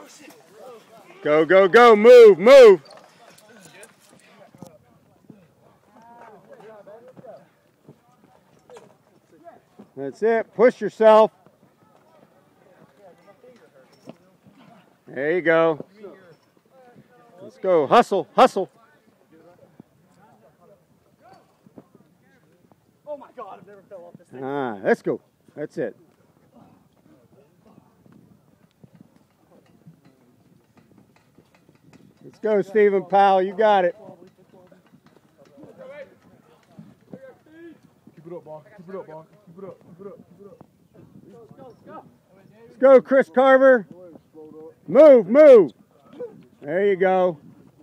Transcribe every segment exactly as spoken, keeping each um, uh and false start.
Go, go, go. Move, move. That's it. Push yourself. There you go. Let's go. Hustle, hustle. Oh my God, I've never fell off this thing. Ah, let's go. That's it. Let's go, Stephen Powell. You got it. Keep it up, Bach. Keep it up, Bach. Keep it up. Keep it up. Keep it up. Let's go, Chris Carver. Move, move. There you go.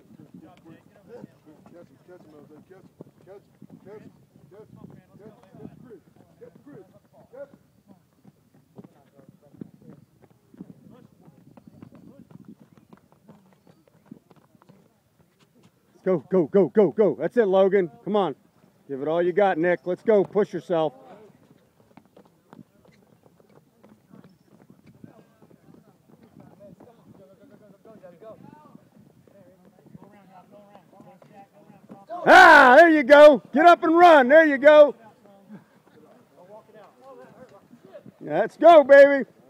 Go, go, go, go, go. That's it, Logan. Come on. Give it all you got, Nick. Let's go. Push yourself. Ah, there you go. Get up and run. There you go. Let's go, baby.